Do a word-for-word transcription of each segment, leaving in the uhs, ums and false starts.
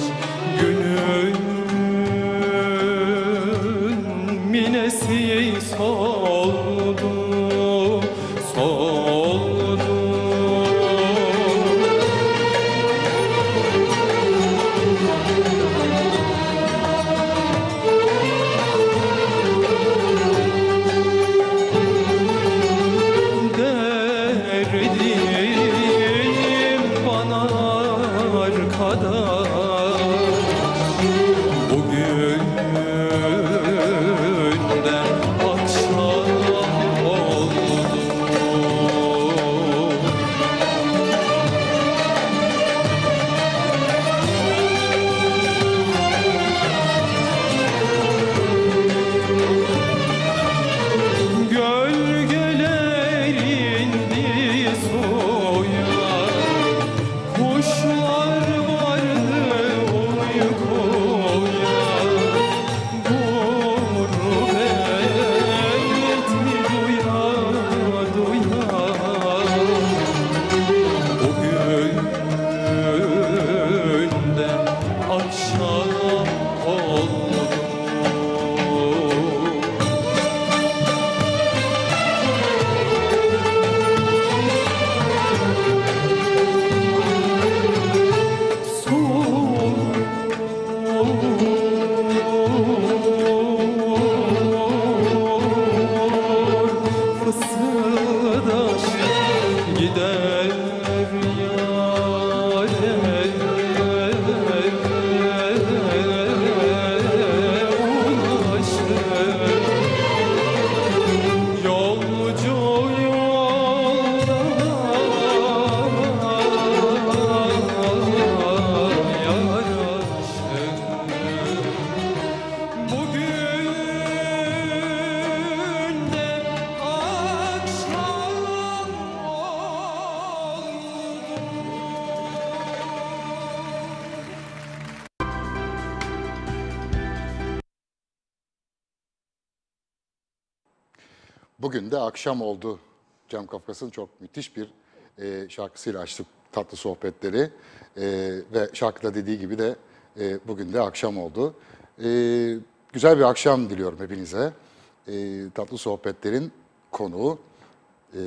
günün minesi soldu, soldu. Derdim bana arkadaş, bugünden akşam oldu. Gölgelerin soya, kuşlar vardı uykuya. Gurbet mi duya duya, bugünden akşam oldu. Fısıldaş gider yâre ulaşır. Yolcu yolda yaraşır. Bugün de akşam oldu. Bugün de akşam oldu. Cem Kafkas'ın çok müthiş bir e, şarkısıyla açtık tatlı sohbetleri. E, ve şarkıda dediği gibi de e, bugün de akşam oldu. E, güzel bir akşam diliyorum hepinize. E, tatlı sohbetlerin konuğu e,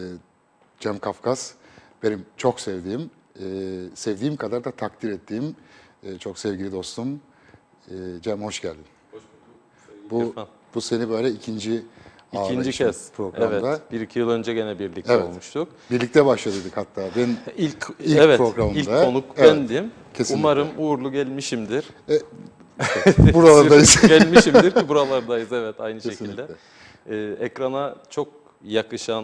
Cem Kafkas. Benim çok sevdiğim, e, sevdiğim kadar da takdir ettiğim e, çok sevgili dostum. E, Cem hoş geldin. Hoş bulduk. Bu, İrfan. bu seni böyle ikinci İkinci ağırlayışım kez programda. Evet, bir iki yıl önce gene birlikte Evet. olmuştuk. Birlikte başladık hatta. Ben İlk, İlk evet, programda. ilk konuk Evet, bendim. kesinlikle. Umarım uğurlu gelmişimdir. buralardayız. Sürpriz gelmişimdir ki buralardayız, evet, aynı Kesinlikle. şekilde. Ee, ekrana çok yakışan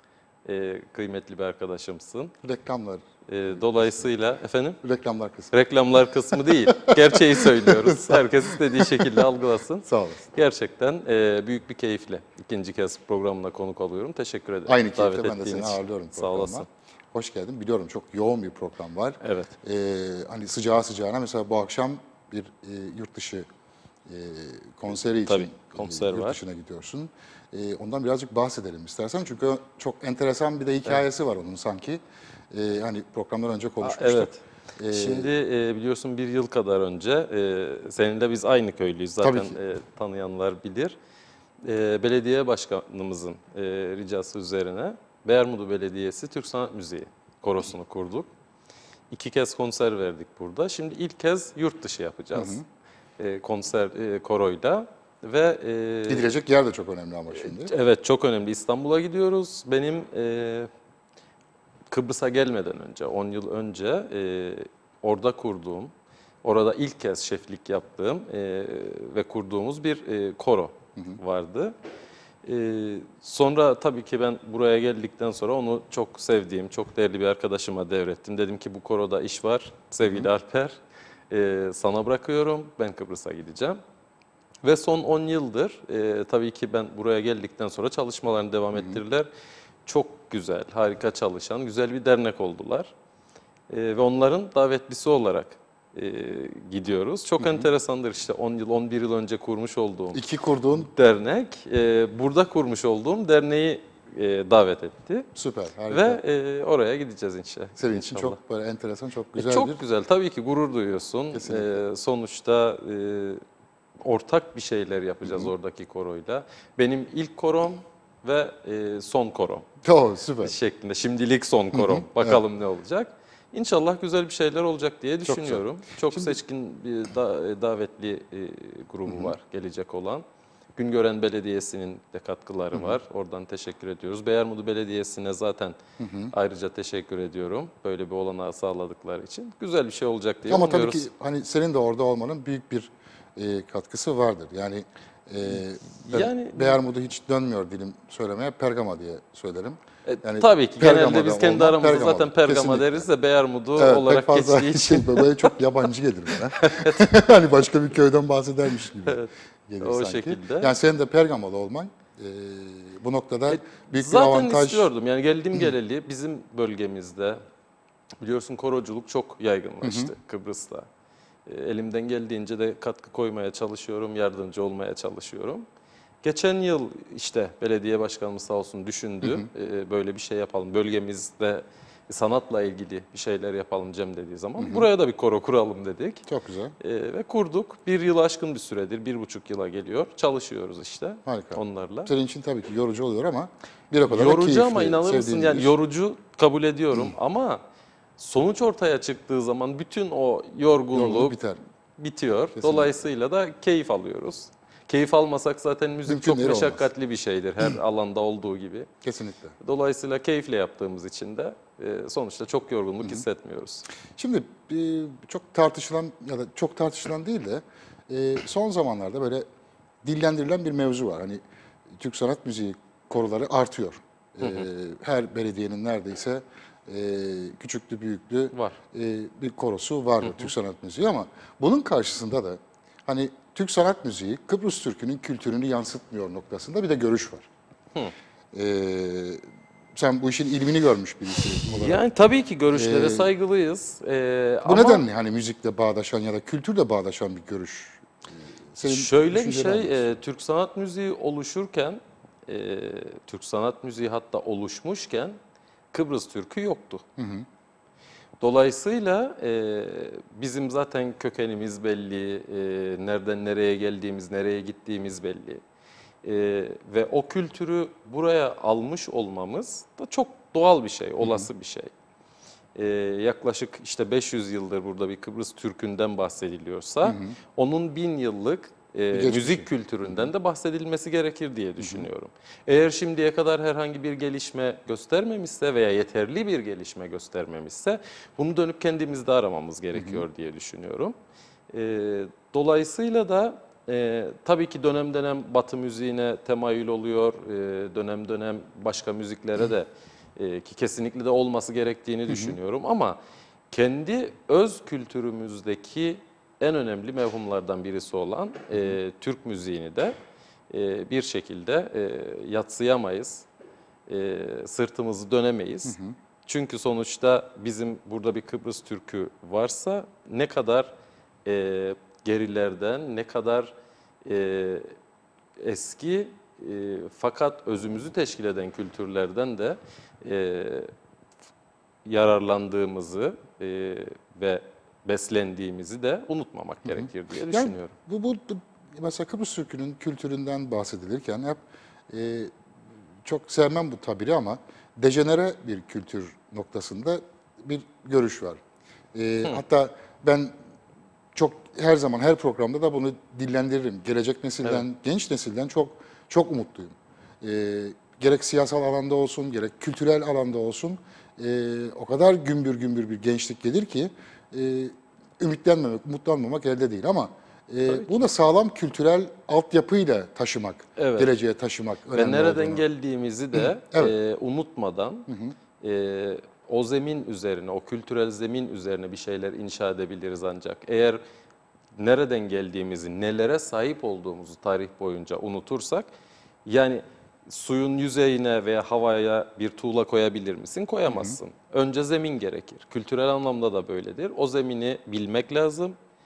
e, kıymetli bir arkadaşımsın. Reklamlar. Ee, dolayısıyla efendim Reklamlar kısmı. reklamlar kısmı değil, gerçeği söylüyoruz. Herkes istediği şekilde algılasın. Sağ olasın. Gerçekten e, büyük bir keyifle ikinci kez programına konuk alıyorum. Teşekkür ederim. Aynı davet keyifle ben de ettiğin seni için. ağırlıyorum Sağ programa. olasın. Hoş geldin. Biliyorum çok yoğun bir program var. Evet. Ee, hani sıcağı sıcağına mesela bu akşam bir e, yurt dışı e, konseri için Tabii, konser e, yurt var. dışına gidiyorsun. E, ondan birazcık bahsedelim istersen. Çünkü çok enteresan bir de hikayesi var onun sanki. E, hani programdan önce konuşmuştuk. Evet. Ee, Şimdi e, biliyorsun bir yıl kadar önce, e, seninle biz aynı köylüyüz zaten, Tabii ki. e, tanıyanlar bilir. E, belediye başkanımızın e, ricası üzerine Beyermudu Belediyesi Türk Sanat Müziği korosunu kurduk. İki kez konser verdik burada. Şimdi ilk kez yurt dışı yapacağız. E, konser e, koroyla. Ve e, Gidilecek yer de çok önemli ama şimdi. evet, çok önemli. İstanbul'a gidiyoruz. Benim e, Kıbrıs'a gelmeden önce, on yıl önce e, orada kurduğum, orada ilk kez şeflik yaptığım e, ve kurduğumuz bir e, koro hı hı. vardı. E, sonra tabii ki ben buraya geldikten sonra onu çok sevdiğim, çok değerli bir arkadaşıma devrettim. Dedim ki bu koroda iş var sevgili hı hı. Alper, e, sana bırakıyorum, ben Kıbrıs'a gideceğim. Ve son on yıldır e, tabii ki ben buraya geldikten sonra çalışmalarını devam ettirirler. Çok güzel, harika çalışan, güzel bir dernek oldular. E, ve onların davetlisi olarak e, gidiyoruz. Çok hı hı. enteresandır işte on yıl, on bir yıl önce kurmuş olduğum İki kurduğun dernek. E, burada kurmuş olduğum derneği e, davet etti. Süper, harika. Ve e, oraya gideceğiz inşallah. Senin için İnşallah. çok böyle enteresan, çok E, güzel çok bir... güzel. Tabii ki gurur duyuyorsun. Kesinlikle. E, sonuçta e, ortak bir şeyler yapacağız oradaki koroyla. Benim ilk korom ve e, son korom Oh, süper. şeklinde. Şimdilik son korom. Bakalım ne olacak. İnşallah güzel bir şeyler olacak diye güzel. düşünüyorum. Çok, Şimdi- seçkin bir da- davetli e, grubu var gelecek olan. Güngören Belediyesi'nin de katkıları var. Oradan teşekkür ediyoruz. Beyermudu Belediyesi'ne zaten ayrıca teşekkür ediyorum. Böyle bir olanağı sağladıkları için. Güzel bir şey olacak diye Ama tabii umuyoruz. ki hani senin de orada olmanın büyük bir e, katkısı vardır. Yani e, ben Yani- Beyermudu hiç dönmüyor dilim söylemeye, Pergama diye söylerim. E, Yani tabii ki Pergama'da genelde biz kendi olmak, aramızda Pergama'da. zaten Pergama Kesinlikle. deriz de Beyermudu Evet, olarak pek fazla geçtiği için. şey, böyle çok yabancı gelir bana. Hani başka bir köyden bahsedermiş gibi gelir o sanki. şekilde. Yani senin de Pergamalı olman e, bu noktada büyük bir Zaten avantaj. istiyordum. Yani geldiğim geleli bizim bölgemizde biliyorsun koroculuk çok yaygınlaştı Kıbrıs'ta. E, Elimden geldiğince de katkı koymaya çalışıyorum, yardımcı olmaya çalışıyorum. Geçen yıl işte belediye başkanımız sağ olsun düşündü. E, böyle bir şey yapalım. Bölgemizde sanatla ilgili bir şeyler yapalım Cem dediği zaman. Buraya da bir koro kuralım dedik. Çok güzel. E, ve kurduk. Bir yıl aşkın bir süredir, bir buçuk yıla geliyor. Çalışıyoruz işte Harika. onlarla. Senin için tabii ki yorucu oluyor ama bir o kadar da Yorucu keyifli, ama inanır mısın sevdiğin yani bir iş. yorucu kabul ediyorum ama sonuç ortaya çıktığı zaman bütün o yorgunluk Yorgunluk biter. bitiyor. Dolayısıyla da keyif alıyoruz. Keyif almasak zaten müzik Mümkün çok değil, olmaz. meşakkatli bir şeydir her alanda olduğu gibi. Kesinlikle. Dolayısıyla keyifle yaptığımız için de e, sonuçta çok yorgunluk hissetmiyoruz. Şimdi e, çok tartışılan ya da çok tartışılan değil de e, son zamanlarda böyle dillendirilen bir mevzu var. Hani Türk sanat müziği koroları artıyor. E, her belediyenin neredeyse e, küçüklü büyüklü Var. e, bir korosu vardır Türk sanat müziği ama bunun karşısında da hani Türk sanat müziği Kıbrıs Türk'ünün kültürünü yansıtmıyor noktasında bir de görüş var. E, sen bu işin ilmini görmüş birisi olarak. Yani tabii ki görüşlere Ee, saygılıyız. E, Bu ama nedenle hani müzikle bağdaşan ya da kültürle bağdaşan bir görüş. Ee, Senin Şöyle bir düşünceni şey, almak e, Türk sanat müziği oluşurken, e, Türk sanat müziği hatta oluşmuşken Kıbrıs Türk'ü yoktu. Dolayısıyla e, bizim zaten kökenimiz belli, e, nereden nereye geldiğimiz, nereye gittiğimiz belli. E, ve o kültürü buraya almış olmamız da çok doğal bir şey, olası bir şey. E, yaklaşık işte beş yüz yıldır burada bir Kıbrıs Türk'ünden bahsediliyorsa, onun bin yıllık e, geçmişi. müzik kültüründen de bahsedilmesi gerekir diye düşünüyorum. Eğer şimdiye kadar herhangi bir gelişme göstermemişse veya yeterli bir gelişme göstermemişse bunu dönüp kendimizde aramamız gerekiyor diye düşünüyorum. E, dolayısıyla da e, tabii ki dönem dönem Batı müziğine temayül oluyor, e, dönem dönem başka müziklere de e, ki kesinlikle de olması gerektiğini düşünüyorum ama kendi öz kültürümüzdeki en önemli mevhumlardan birisi olan e, Türk müziğini de e, bir şekilde e, yadsıyamayız, e, sırtımızı dönemeyiz. Çünkü sonuçta bizim burada bir Kıbrıs Türk'ü varsa ne kadar e, gerilerden, ne kadar e, eski e, fakat özümüzü teşkil eden kültürlerden de e, yararlandığımızı e, ve beslendiğimizi de unutmamak gerekir diye Yani düşünüyorum. bu, bu mesela Kıbrıs Türk'ünün kültüründen bahsedilirken hep e, çok sevmem bu tabiri ama dejenere bir kültür noktasında bir görüş var. E, hatta ben çok her zaman her programda da bunu dillendiririm. Gelecek nesilden, genç nesilden çok çok umutluyum. E, gerek siyasal alanda olsun, gerek kültürel alanda olsun e, o kadar gümbür gümbür bir gençlik gelir ki e, ümitlenmemek, umutlanmamak elde değil ama e, bunu da sağlam kültürel altyapıyla taşımak, Evet. geleceğe taşımak Ve önemli nereden olduğunu. geldiğimizi de Evet. e, unutmadan e, o zemin üzerine, o kültürel zemin üzerine bir şeyler inşa edebiliriz ancak. Eğer nereden geldiğimizi, nelere sahip olduğumuzu tarih boyunca unutursak, yani suyun yüzeyine veya havaya bir tuğla koyabilir misin? Koyamazsın. Önce zemin gerekir. Kültürel anlamda da böyledir. O zemini bilmek lazım.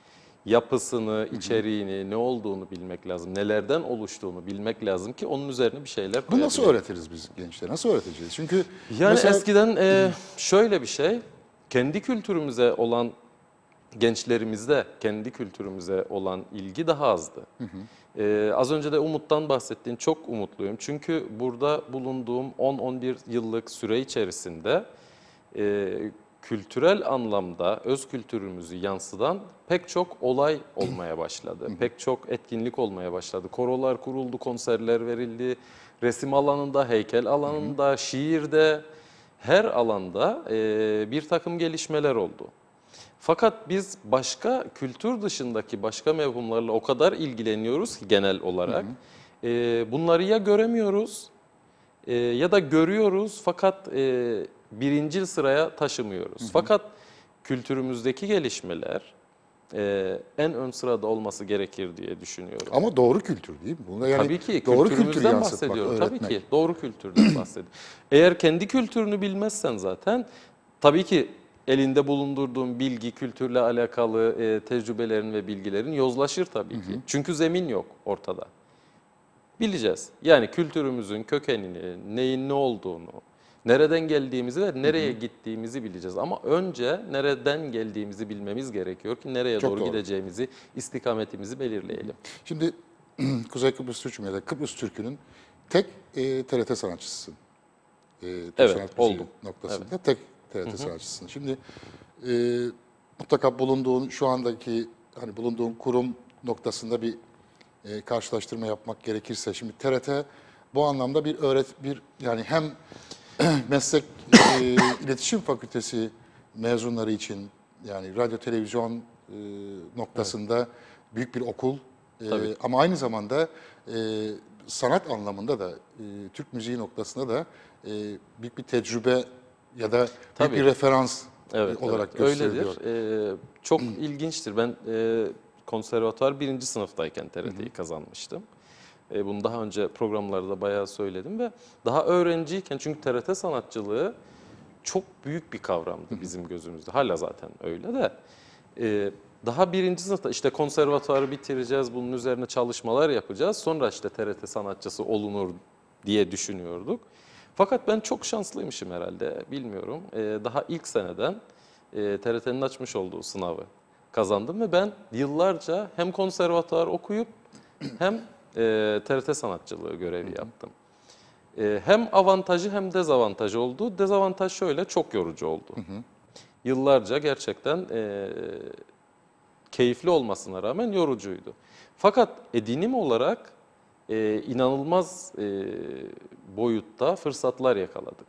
yapısını, içeriğini, ne olduğunu bilmek lazım. Nelerden oluştuğunu bilmek lazım ki onun üzerine bir şeyler Bu koyabilelim. nasıl öğretiriz biz gençlere? Nasıl öğreteceğiz? Çünkü Yani mesela eskiden e, şöyle bir şey, kendi kültürümüze olan gençlerimizde kendi kültürümüze olan ilgi daha azdı. Ee, az önce de Umut'tan bahsettiğin çok umutluyum. Çünkü burada bulunduğum on on bir yıllık süre içerisinde e, kültürel anlamda öz kültürümüzü yansıtan pek çok olay olmaya başladı. Pek çok etkinlik olmaya başladı. Korolar kuruldu, konserler verildi. Resim alanında, heykel alanında, şiirde, her alanda e, bir takım gelişmeler oldu. Fakat biz başka kültür dışındaki başka mevhumlarla o kadar ilgileniyoruz ki genel olarak. E, bunları ya göremiyoruz e, ya da görüyoruz fakat e, birincil sıraya taşımıyoruz. Fakat kültürümüzdeki gelişmeler e, en ön sırada olması gerekir diye düşünüyorum. ama doğru kültür değil mi? Bunda yani Tabii ki doğru kültür kültürümüzden yansıtmak, bahsediyorum. öğretmek. Tabii ki doğru kültürden bahsediyorum. Eğer kendi kültürünü bilmezsen zaten tabii ki elinde bulundurduğun bilgi, kültürle alakalı e, tecrübelerin ve bilgilerin yozlaşır tabii ki. Çünkü zemin yok ortada. Bileceğiz. Yani kültürümüzün kökenini, neyin ne olduğunu, nereden geldiğimizi ve nereye gittiğimizi bileceğiz. Ama önce nereden geldiğimizi bilmemiz gerekiyor ki nereye Çok doğru, doğru. gideceğimizi, istikametimizi belirleyelim. Şimdi Kuzey Kıbrıs Türk Cumhuriyeti, Kıbrıs Türk'ünün tek e, T R T sanatçısısın. E, Türk Evet, Sanat Müziği oldum. noktasında tek T R T sanatçısısın. Şimdi e, mutlaka bulunduğun şu andaki hani bulunduğun kurum noktasında bir e, karşılaştırma yapmak gerekirse şimdi T R T bu anlamda bir öğret bir yani hem meslek e, iletişim fakültesi mezunları için yani radyo televizyon e, noktasında büyük bir okul e, Tabii. ama aynı zamanda e, sanat anlamında da e, Türk müziği noktasında da e, büyük bir tecrübe ya da büyük Tabii. bir referans Evet, olarak evet, gösteriliyor. öyledir. Ee, çok ilginçtir. Ben e, konservatuvar birinci sınıftayken T R T'yi kazanmıştım. E, bunu daha önce programlarda bayağı söyledim ve daha öğrenciyken çünkü T R T sanatçılığı çok büyük bir kavramdı bizim gözümüzde. Hala zaten öyle de. E, daha birinci sınıfta işte konservatuvarı bitireceğiz, bunun üzerine çalışmalar yapacağız. Sonra işte T R T sanatçısı olunur diye düşünüyorduk. Fakat ben çok şanslıymışım herhalde, bilmiyorum. Ee, daha ilk seneden e, T R T'nin açmış olduğu sınavı kazandım ve ben yıllarca hem konservatuvar okuyup hem e, T R T sanatçılığı görevi yaptım. E, hem avantajı hem dezavantajı oldu. Dezavantaj şöyle, çok yorucu oldu. Yıllarca gerçekten e, keyifli olmasına rağmen yorucuydu. Fakat edinim olarak e, inanılmaz e, boyutta fırsatlar yakaladık.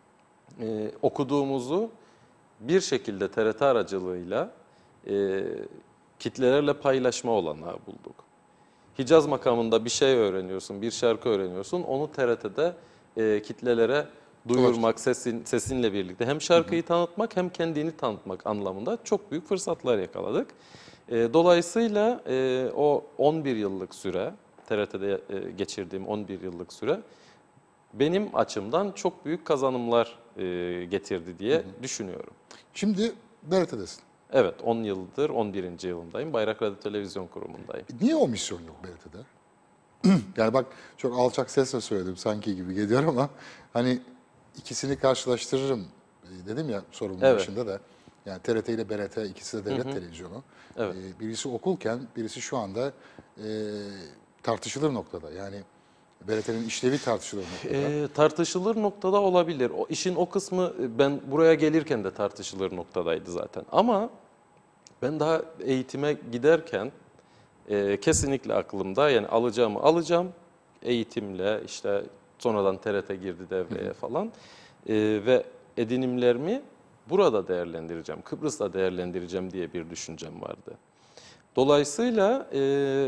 E, okuduğumuzu bir şekilde T R T aracılığıyla e, kitlelerle paylaşma olanağı bulduk. Hicaz makamında bir şey öğreniyorsun, bir şarkı öğreniyorsun, onu T R T'de e, kitlelere duyurmak, sesin, sesinle birlikte hem şarkıyı tanıtmak hem kendini tanıtmak anlamında çok büyük fırsatlar yakaladık. E, dolayısıyla e, o on bir yıllık süre, T R T'de e, geçirdiğim on bir yıllık süre benim açımdan çok büyük kazanımlar e, getirdi diye düşünüyorum. Şimdi B R T'desin. Evet, on yıldır on birinci yılındayım. Bayrak Radyo Televizyon Kurumu'ndayım. Niye o misyon yok B R T'de? Yani bak çok alçak sesle söyledim sanki gibi geliyor ama hani ikisini karşılaştırırım e, dedim ya sorumun Evet. başında da. Yani T R T ile B R T ikisi de devlet televizyonu. Evet. E, birisi okulken birisi şu anda e, tartışılır noktada. Yani B R T'nin işlevi tartışılır noktada. E, tartışılır noktada olabilir. O işin o kısmı e, ben buraya gelirken de tartışılır noktadaydı zaten. Ama ben daha eğitime giderken e, kesinlikle aklımda yani alacağımı alacağım. Eğitimle işte sonradan T R T girdi devreye falan. E, ve edinimlerimi burada değerlendireceğim, Kıbrıs'ta değerlendireceğim diye bir düşüncem vardı. Dolayısıyla e,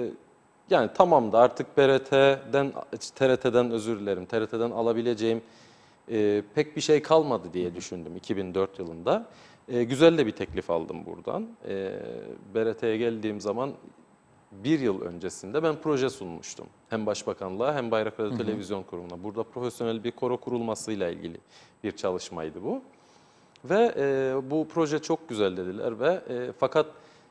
yani tamam da artık B R T'den, T R T'den özür dilerim, T R T'den alabileceğim e, pek bir şey kalmadı diye düşündüm iki bin dört yılında. E, güzel de bir teklif aldım buradan. E, B R T'ye geldiğim zaman bir yıl öncesinde ben proje sunmuştum. Hem Başbakanlığa hem Bayrak Radyo Televizyon Kurumu'na. Burada profesyonel bir koro kurulmasıyla ilgili bir çalışmaydı bu. Ve e, bu proje çok güzel dediler ve e, fakat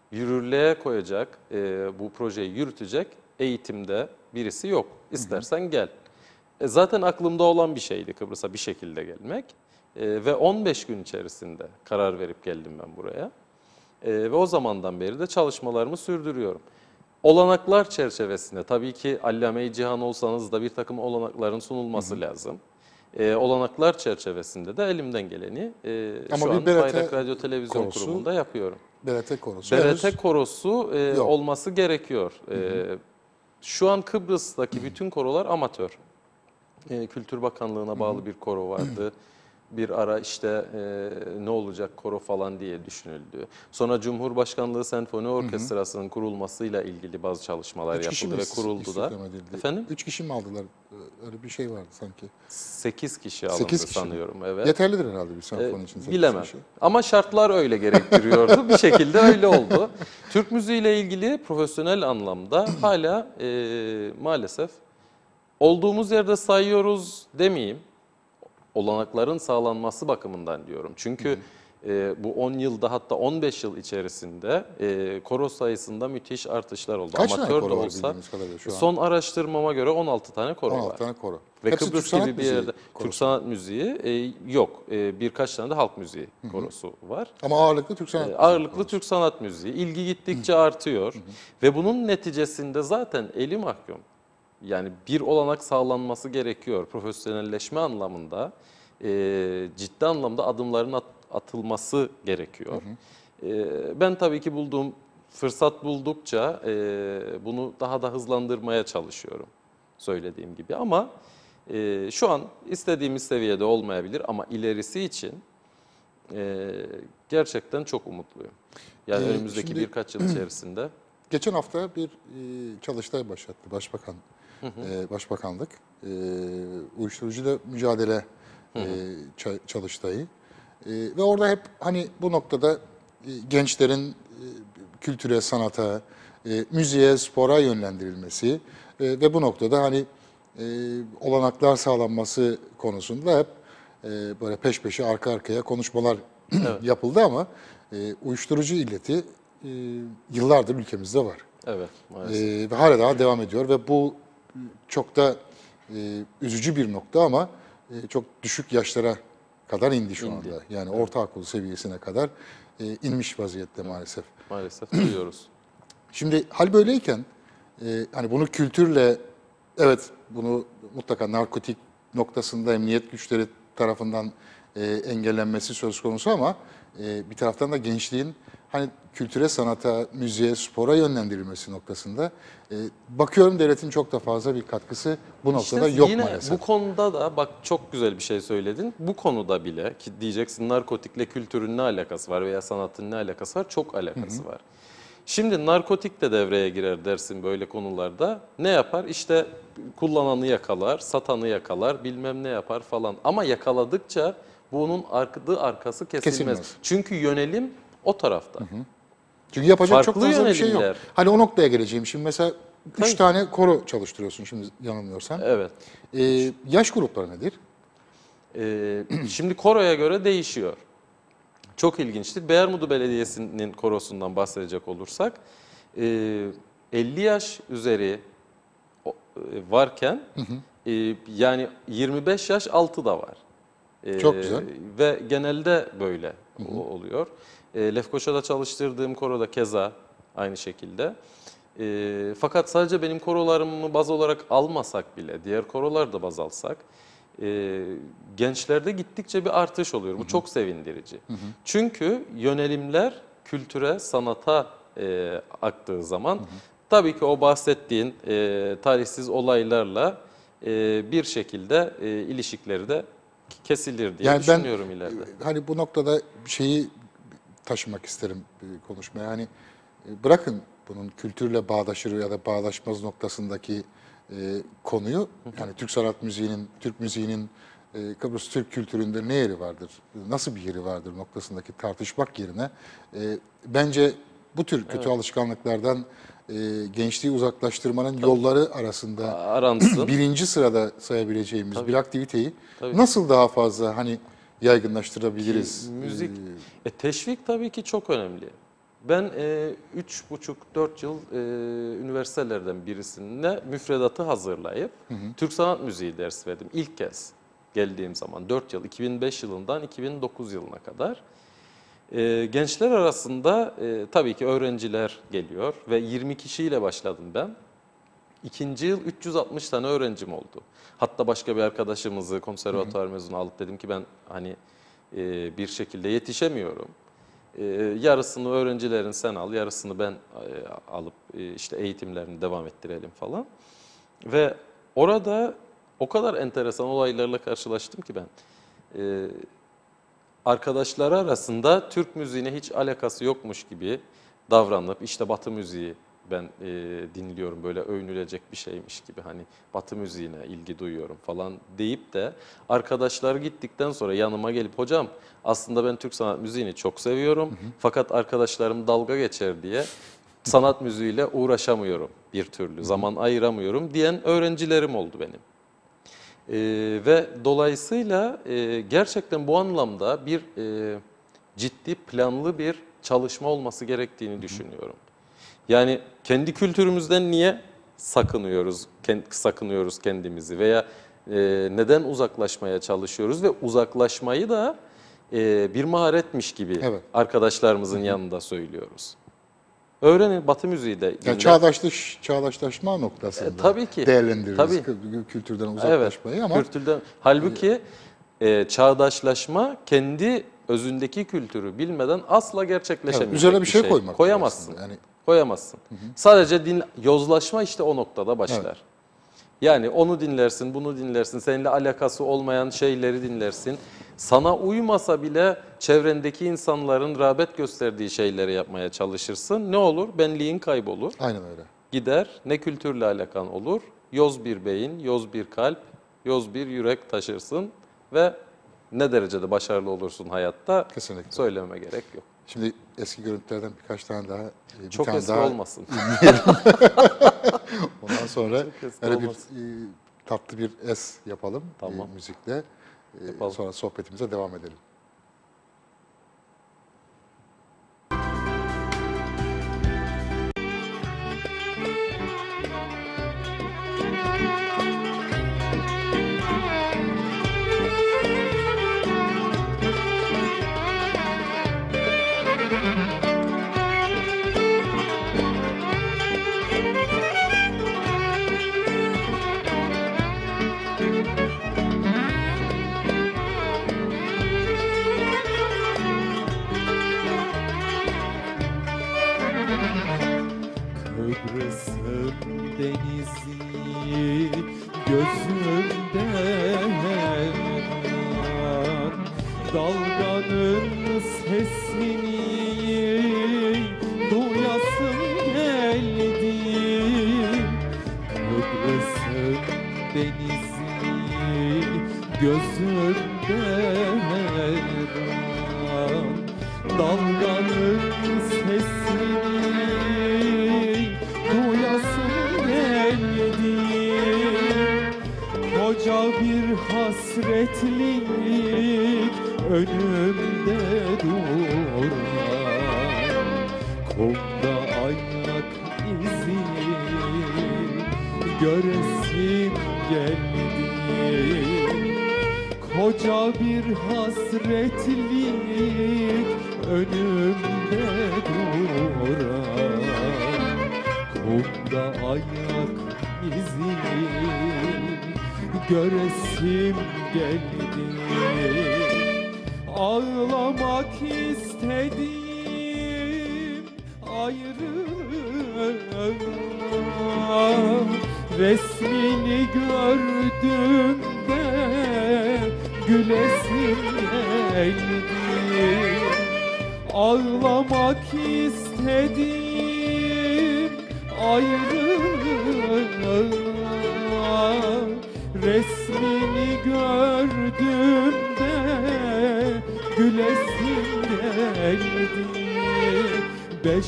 yürürlüğe koyacak, e, bu projeyi yürütecek eğitimde birisi yok. İstersen gel. E, zaten aklımda olan bir şeydi Kıbrıs'a bir şekilde gelmek. E, ve on beş gün içerisinde karar verip geldim ben buraya. E, ve o zamandan beri de çalışmalarımı sürdürüyorum. Olanaklar çerçevesinde tabii ki Allame-i Cihan olsanız da bir takım olanakların sunulması lazım. E, olanaklar çerçevesinde de elimden geleni e, Ama şu bir an B R T Bayrak Radyo Televizyon korosu- Kurumu'nda yapıyorum. B R T korosu. B R henüz T korosu e, yok. olması gerekiyor. E, şu an Kıbrıs'taki bütün korolar amatör. E, Kültür Bakanlığı'na bağlı bir koro vardı. Bir ara işte e, ne olacak koro falan diye düşünüldü. Sonra Cumhurbaşkanlığı Senfoni Orkestrası'nın kurulmasıyla ilgili bazı çalışmalar üç kişi yapıldı mi ve kuruldu da. istihdam edildi? Efendim? Üç kişi mi aldılar? Öyle bir şey vardı sanki. sekiz kişi alındı Sekiz kişi mi? sanıyorum. Evet. Yeterlidir herhalde bir E, senfoni için. sekiz bilemem. kişi. Ama şartlar öyle gerektiriyordu. Bir şekilde öyle oldu. Türk müziğiyle ilgili profesyonel anlamda hala e, maalesef olduğumuz yerde sayıyoruz demeyeyim. Olanakların sağlanması bakımından diyorum. Çünkü e, bu on yılda hatta on beş yıl içerisinde e, koro sayısında müthiş artışlar oldu. Kaç tane Amatör de koro var olsa bildiğiniz kadarıyla şu an? son araştırmama göre on altı tane koro on altı var. tane koro. Ve Hepsi Kıbrıs Türk sanat gibi bir müziği yerde korosu. Türk sanat müziği e, yok. E, birkaç tane de halk müziği korosu var. Ama ağırlıklı Türk sanat E, müziği Ağırlıklı korosu. Türk sanat müziği. İlgi gittikçe artıyor. Ve bunun neticesinde zaten eli mahkum. Yani bir olanak sağlanması gerekiyor. Profesyonelleşme anlamında e, ciddi anlamda adımların at- atılması gerekiyor. E, ben tabii ki bulduğum fırsat buldukça e, bunu daha da hızlandırmaya çalışıyorum. Söylediğim gibi ama e, şu an istediğimiz seviyede olmayabilir ama ilerisi için e, gerçekten çok umutluyum. Yani Ee, önümüzdeki şimdi- birkaç yıl içerisinde. Geçen hafta bir e, çalıştay başlattı Başbakan e, Başbakanlık. E, uyuşturucuyla mücadele e, ça- çalıştayı. E, ve orada hep hani bu noktada e, gençlerin e, kültüre, sanata, e, müziğe, spora yönlendirilmesi e, ve bu noktada hani e, olanaklar sağlanması konusunda hep e, böyle peş peşe arka arkaya konuşmalar yapıldı ama e, uyuşturucu illeti e, yıllardır ülkemizde var. Evet, maalesef. E, ve hala daha devam ediyor ve bu çok da e, üzücü bir nokta ama e, çok düşük yaşlara kadar indi şu İndi. anda. Yani ortaokul seviyesine kadar e, inmiş vaziyette maalesef. Maalesef duyuyoruz. Şimdi hal böyleyken e, hani bunu kültürle evet bunu mutlaka narkotik noktasında emniyet güçleri tarafından e, engellenmesi söz konusu ama e, bir taraftan da gençliğin hani kültüre, sanata, müziğe, spora yönlendirilmesi noktasında e, bakıyorum devletin çok da fazla bir katkısı bu noktada İşte yok yine maalesef. bu konuda da bak çok güzel bir şey söyledin. Bu konuda bile ki diyeceksin narkotikle kültürün ne alakası var veya sanatın ne alakası var? Çok alakası var. Şimdi narkotik de devreye girer dersin böyle konularda. Ne yapar? İşte kullananı yakalar, satanı yakalar, bilmem ne yapar falan. Ama yakaladıkça bunun ardı arkası kesilmez. Kesilmez. Çünkü yönelim o tarafta. Çünkü yapacak çok Farklı fazla bir şey yok. yönelimler. Hani o noktaya geleceğim. Şimdi mesela üç Tabii. tane koro çalıştırıyorsun şimdi yanılmıyorsam. Evet. E, yaş grupları nedir? Ee, şimdi koroya göre değişiyor. Çok ilginçtir. Beyermudu Belediyesi'nin korosundan bahsedecek olursak e, elli yaş üzeri o- e, varken e, yani yirmi beş yaş altı da var. E, Çok güzel. Ve genelde böyle o- oluyor. E, Lefkoşa'da çalıştırdığım koroda keza aynı şekilde. E, fakat sadece benim korolarımı baz olarak almasak bile, diğer korolar da baz alsak, e, gençlerde gittikçe bir artış oluyor. Bu çok sevindirici. Çünkü yönelimler kültüre, sanata e, aktığı zaman tabii ki o bahsettiğin e, tarihsiz olaylarla e, bir şekilde e, ilişkileri de kesilir diye Yani ben düşünüyorum ileride. hani bu noktada şeyi taşımak isterim e, konuşmaya. Yani e, bırakın bunun kültürle bağdaşır ya da bağdaşmaz noktasındaki e, konuyu. Yani Türk sanat müziğinin, Türk müziğinin e, Kıbrıs Türk kültüründe ne yeri vardır, nasıl bir yeri vardır noktasındaki tartışmak yerine e, bence bu tür kötü alışkanlıklardan e, gençliği uzaklaştırmanın yolları arasında Aransın. birinci sırada sayabileceğimiz Tabii. bir aktiviteyi Tabii. nasıl daha fazla hani yaygınlaştırabiliriz? Müzik, Ee, e, teşvik tabii ki çok önemli. Ben e, üç buçuk dört yıl e, üniversitelerden birisinde müfredatı hazırlayıp hı hı. Türk sanat müziği ders verdim. İlk kez geldiğim zaman dört yıl, iki bin beş yılından iki bin dokuz yılına kadar. E, gençler arasında e, tabii ki öğrenciler geliyor ve yirmi kişiyle başladım ben. İkinci yıl üç yüz altmış tane öğrencim oldu. Hatta başka bir arkadaşımızı konservatuvar mezunu alıp dedim ki ben hani e, bir şekilde yetişemiyorum. E, yarısını öğrencilerin sen al, yarısını ben e, alıp e, işte eğitimlerini devam ettirelim falan. Ve orada o kadar enteresan olaylarla karşılaştım ki ben. E, arkadaşları arasında Türk müziğine hiç alakası yokmuş gibi davranıp işte Batı müziği ben e, dinliyorum böyle övünülecek bir şeymiş gibi hani Batı müziğine ilgi duyuyorum falan deyip de arkadaşlar gittikten sonra yanıma gelip hocam aslında ben Türk sanat müziğini çok seviyorum hı hı. fakat arkadaşlarım dalga geçer diye sanat müziğiyle uğraşamıyorum bir türlü hı hı. zaman ayıramıyorum diyen öğrencilerim oldu benim. E, ve dolayısıyla e, gerçekten bu anlamda bir e, ciddi planlı bir çalışma olması gerektiğini hı hı. düşünüyorum. Yani kendi kültürümüzden niye sakınıyoruz, sakınıyoruz kendimizi veya e, neden uzaklaşmaya çalışıyoruz ve uzaklaşmayı da e, bir maharetmiş gibi evet. arkadaşlarımızın Hı-hı. yanında söylüyoruz. Öğrenin Batı müziği de. Yani çağdaşlaş, çağdaşlaşma noktasında e, tabii ki, değerlendiririz tabii. kültürden uzaklaşmayı evet, ama. Kültürden, halbuki e, çağdaşlaşma kendi özündeki kültürü bilmeden asla gerçekleşemeyecek evet, üzerine bir şey, şey. koymak koyamazsın. Yani koyamazsın. Hı hı. Sadece din, yozlaşma işte o noktada başlar. Evet. Yani onu dinlersin, bunu dinlersin, seninle alakası olmayan şeyleri dinlersin. Sana uymasa bile çevrendeki insanların rağbet gösterdiği şeyleri yapmaya çalışırsın. Ne olur? Benliğin kaybolur. Aynen öyle. Gider, ne kültürle alakan olur? Yoz bir beyin, yoz bir kalp, yoz bir yürek taşırsın ve ne derecede başarılı olursun hayatta kesinlikle söylememe gerek yok. Şimdi eski görüntülerden birkaç tane daha bir çok tane eski daha olmasın. Ondan sonra öyle bir e, tatlı bir es yapalım tamam. e, müzikle. E, sonra sohbetimize devam edelim. Kıbrıs'ın denizi gözümde dalganın sesini duyasım geldi. Kıbrıs'ın denizi gözümde dalganın sesini koca bir hasretlik önümde duran kumda aynak izi göresim geldi. Koca bir hasretlik önümde duran kumda aynak izi göresim geldi. Ağlamak istedim ayrı resmini gördüğümde gülesim geldi. Ağlamak istedim ayrı resmini gördüğümde gülesim geldi. Beş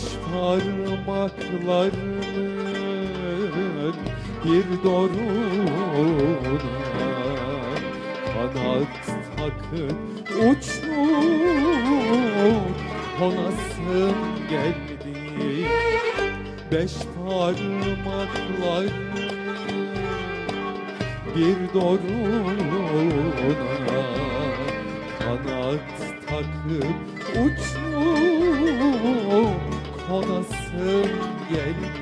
parmaklarının bir doruna kanat takıp uçup konasım geldi. Beş parmaklar bir doruna kanat takıp uçup konasım geldi.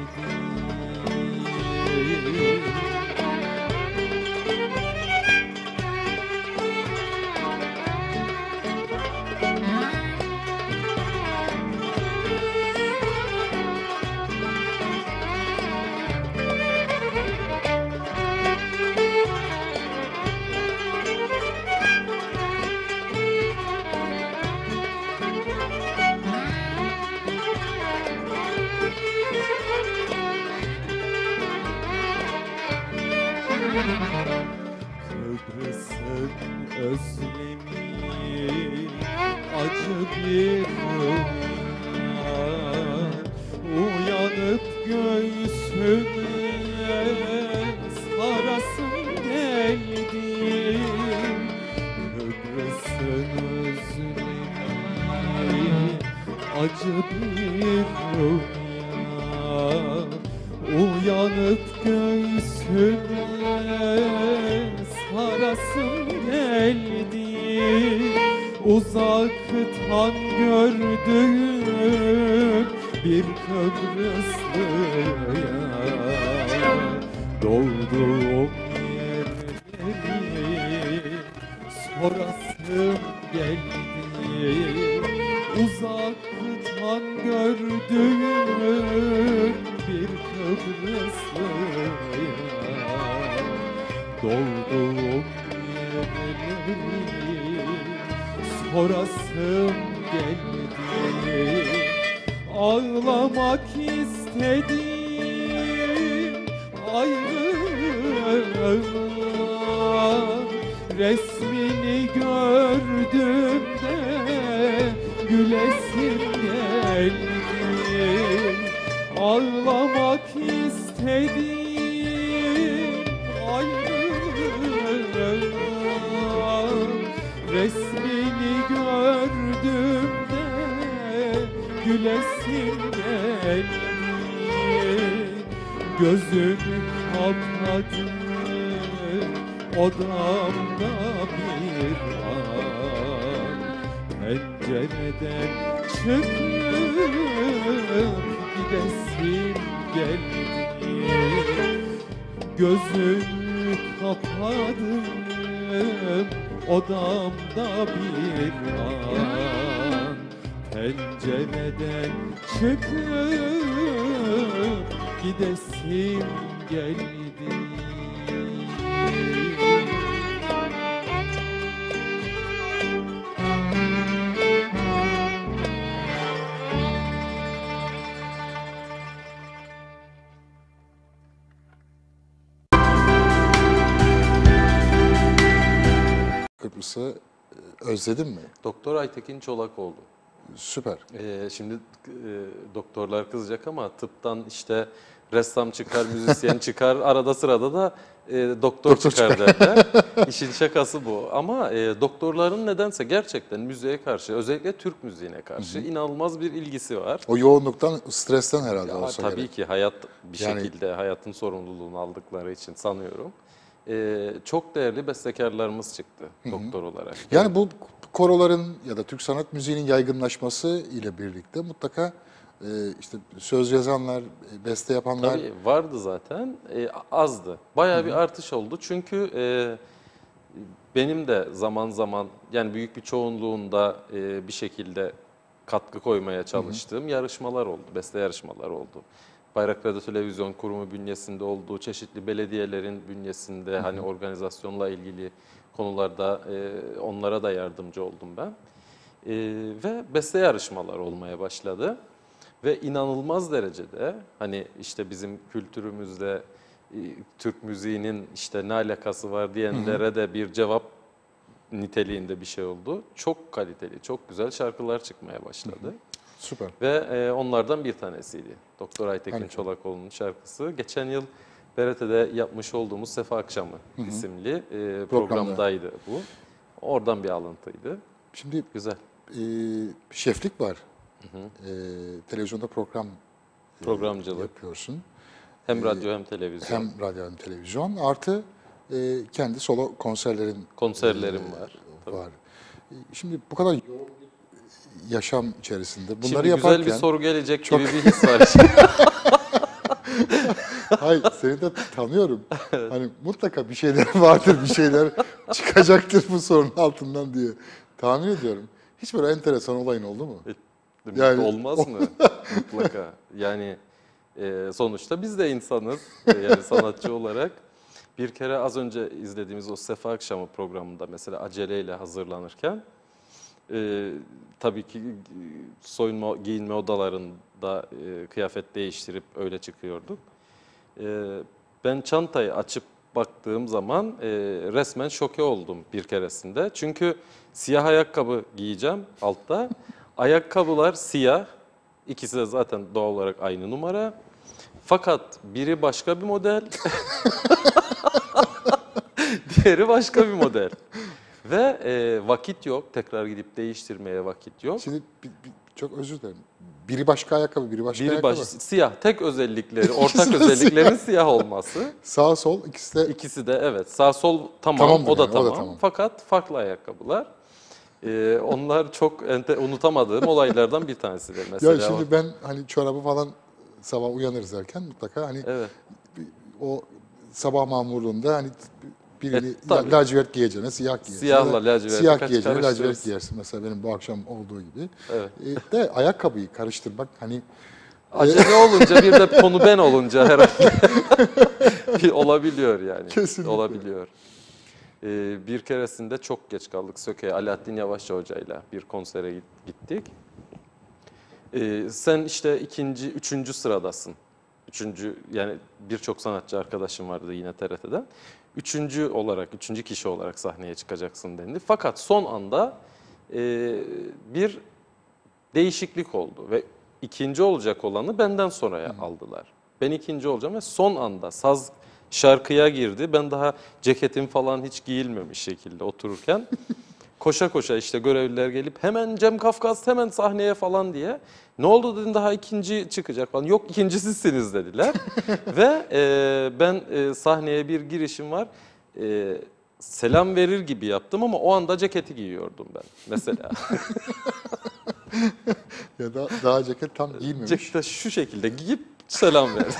Kıbrıs'ın özlemi acı bir rüya, uyanıp göğsüme sarasım geldi. Kıbrıs'ın özlemi acı bir rüya, uyanıp göğsüme sarasım geldi. Uzaktan gördüm bir Kıbrıslıya, doğduğum yerleri sorasım geldi. Uzaktan gördüm bir Kıbrıslıya, doğduğum yerleri sorasım geldi. Ağlamak istedim ayrılık, resmini gördüğümde gülesim geldi. Ağlamak istedim ayrılık, resmini gördüğümde gülesim geldi. Gözümü kapadım odamda bir an, pencereden çıkıp gidesim geldi. Gözümü kapadım odamda bir an, pencereden çıkıp gidesim geldi. Kıbrıs'ı özledin mi? Doktor Aytekin Çolakoğlu. Süper. Ee, şimdi e, doktorlar kızacak ama tıptan işte ressam çıkar, müzisyen çıkar, arada sırada da e, doktor, Doktor çıkar çıkar. derler. İşin şakası bu. Ama e, doktorların nedense gerçekten müziğe karşı, özellikle Türk müziğine karşı inanılmaz bir ilgisi var. O yoğunluktan, stresten herhalde Ya, olsa tabii gerek. ki hayat bir Yani- şekilde hayatın sorumluluğunu aldıkları için sanıyorum. Ee, çok değerli bestekarlarımız çıktı doktor olarak. Yani bu koroların ya da Türk sanat müziğinin yaygınlaşması ile birlikte mutlaka e, işte söz yazanlar, e, beste yapanlar, Tabii vardı zaten, e, azdı. Bayağı bir artış oldu çünkü e, benim de zaman zaman yani büyük bir çoğunluğunda e, bir şekilde katkı koymaya çalıştığım yarışmalar oldu, beste yarışmalar oldu. Bayrak Radyo Televizyon Kurumu bünyesinde olduğu, çeşitli belediyelerin bünyesinde hani organizasyonla ilgili konularda e, onlara da yardımcı oldum ben. E, ve beste yarışmalar olmaya başladı. Ve inanılmaz derecede hani işte bizim kültürümüzde e, Türk müziğinin işte ne alakası var diyenlere de bir cevap niteliğinde bir şey oldu. Çok kaliteli, çok güzel şarkılar çıkmaya başladı. süper. Ve e, onlardan bir tanesiydi. Doktor Aytekin Harika. Çolakoğlu'nun şarkısı. Geçen yıl B R T'de yapmış olduğumuz Sefa Akşamı isimli e, programdaydı bu. Oradan bir alıntıydı. Şimdi Güzel. e, şeflik var E, televizyonda program e, Programcılık. yapıyorsun. Hem radyo hem televizyon. Hem radyo hem televizyon. Artı e, kendi solo konserlerin Konserlerim e, var. Tabii. var. E, Şimdi bu kadar yoğun bir yaşam içerisinde bunları Şimdi yaparken... güzel bir soru gelecek çok- gibi bir his var. Hayır, seni de tanıyorum. Hani mutlaka bir şeyler vardır, bir şeyler çıkacaktır bu sorunun altından diye tahmin ediyorum. Hiç böyle enteresan olayın oldu mu? Mutlu Yani- olmaz mı? Mutlaka. Yani e, sonuçta biz de insanız. E, yani sanatçı olarak. Bir kere az önce izlediğimiz o Sefa Akşamı programında mesela aceleyle hazırlanırken e, tabii ki e, soyunma, giyinme odalarında e, kıyafet değiştirip öyle çıkıyorduk. E, ben çantayı açıp baktığım zaman e, resmen şoke oldum bir keresinde. Çünkü siyah ayakkabı giyeceğim altta. Ayakkabılar siyah. İkisi de zaten doğal olarak aynı numara. Fakat biri başka bir model, diğeri başka bir model. Ve e, vakit yok. Tekrar gidip değiştirmeye vakit yok. Şimdi bir- bir- çok özür dilerim. Biri başka ayakkabı, biri başka Biri ayakkabı. baş, siyah. Tek özellikleri, ortak İkisi de özelliklerin siyah olması. Sağ sol ikisi de İkisi de evet. Sağ sol tamam, Tamamdır o da yani, o da tamam. tamam. Fakat farklı ayakkabılar. Ee, onlar çok ente- unutamadığım olaylardan bir tanesidir mesela. ya şimdi ben hani çorabı falan sabah uyanırız derken mutlaka hani Evet. o sabah mamurluğunda hani birini E, tabii. lacivert giyeceğine siyah giyersin. Siyahla Ya da laciverti Siyah kaç giyeceğine lacivert karıştırırız. giyersin. Mesela benim bu akşam olduğu gibi. Evet. E, de ayakkabıyı karıştırmak hani Acele olunca bir de konu ben olunca herhalde bir olabiliyor yani. Kesinlikle. Olabiliyor. Ee, bir keresinde çok geç kaldık Söke'ye. Alaaddin Yavaşça hocayla bir konsere git- gittik. Ee, sen işte ikinci, üçüncü sıradasın. Üçüncü yani birçok sanatçı arkadaşım vardı yine T R T'den. Üçüncü olarak, üçüncü kişi olarak sahneye çıkacaksın dendi. Fakat son anda e, bir değişiklik oldu ve ikinci olacak olanı benden sonraya aldılar. Ben ikinci olacağım ve son anda saz şarkıya girdi. Ben daha ceketim falan hiç giyilmemiş şekilde otururken koşa koşa işte görevliler gelip hemen Cem Kafkas hemen sahneye falan diye. Ne oldu dedim daha ikinci çıkacak falan. Yok ikinci sizsiniz dediler. Ve e, ben e, sahneye bir girişim var. E, selam verir gibi yaptım ama o anda ceketi giyiyordum ben mesela. ya da daha ceket tam giymemiş. Ceketi şu şekilde giyip selam verdi.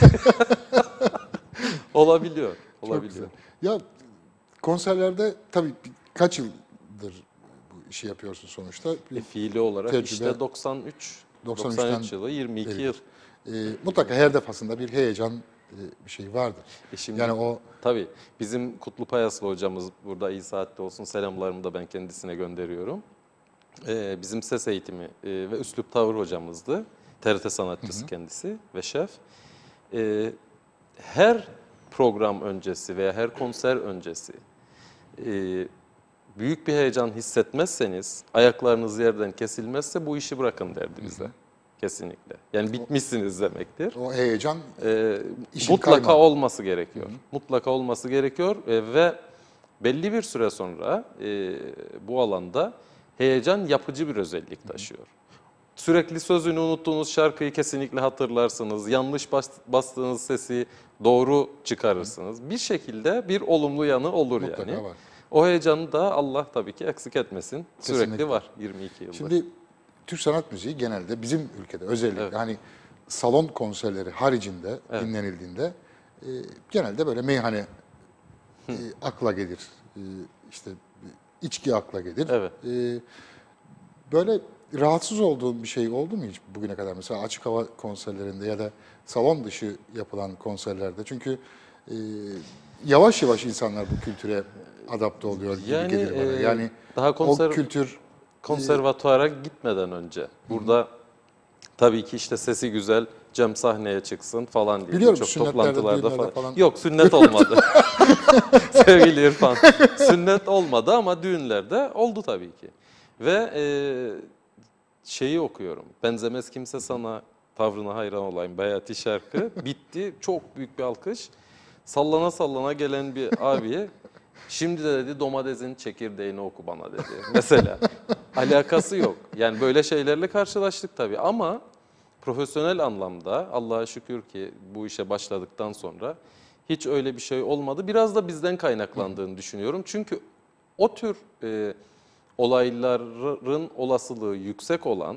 Olabiliyor. Çok Olabiliyor. güzel. Ya konserlerde tabii kaç yıldır bu işi yapıyorsun sonuçta? Bir, E, fiili olarak Tecrübe. işte doksan üç, doksan doksan üçten üç yılı, yirmi iki beri. yıl. e, mutlaka her defasında bir heyecan e, bir şey vardır. E şimdi, Yani o tabii bizim Kutlu Payaslı hocamız burada iyi saatte olsun selamlarımı da ben kendisine gönderiyorum. Ee, bizim ses eğitimi e, ve üslup tavır hocamızdı. T R T sanatçısı kendisi ve şef. Ee, her program öncesi veya her konser öncesi e, büyük bir heyecan hissetmezseniz, ayaklarınız yerden kesilmezse bu işi bırakın derdi bize. Kesinlikle. Yani bitmişsiniz demektir. o heyecan Ee, İşin mutlaka kaynağı. olması gerekiyor. Mutlaka olması gerekiyor e, ve belli bir süre sonra e, bu alanda heyecan yapıcı bir özellik taşıyor. Sürekli sözünü unuttuğunuz şarkıyı kesinlikle hatırlarsınız. Yanlış bas, bastığınız sesi doğru çıkarırsınız. Bir şekilde bir olumlu yanı olur mutlaka yani. var. O heyecanı da Allah tabii ki eksik etmesin. Sürekli Kesinlikle. var yirmi iki yıldır. Şimdi Türk sanat müziği genelde bizim ülkede özellikle Evet. hani salon konserleri haricinde Evet. dinlenildiğinde e, genelde böyle meyhane e, akla gelir. E, işte içki akla gelir. Evet. E, böyle rahatsız olduğun bir şey oldu mu hiç bugüne kadar mesela açık hava konserlerinde ya da salon dışı yapılan konserlerde? Çünkü e, yavaş yavaş insanlar bu kültüre adapte oluyor gibi Yani, gelir bana. e, Yani daha konser- o kültür Konservatuara gitmeden önce burada tabii ki işte sesi güzel Cem sahneye çıksın falan diye Biliyorum, çok sünnetlerde, toplantılarda düğünlerde falan. falan. Yok sünnet olmadı. Sevgili İrfan. Sünnet olmadı ama düğünlerde oldu tabii ki. Ve e, şeyi okuyorum. Benzemez kimse sana tavrına hayran olayım. Bayati şarkı bitti. Çok büyük bir alkış. Sallana sallana gelen bir abiye Şimdi de dedi domatesin çekirdeğini oku bana dedi. Mesela alakası yok. Yani böyle şeylerle karşılaştık tabii ama profesyonel anlamda Allah'a şükür ki bu işe başladıktan sonra hiç öyle bir şey olmadı. Biraz da bizden kaynaklandığını düşünüyorum. Çünkü o tür e, olayların olasılığı yüksek olan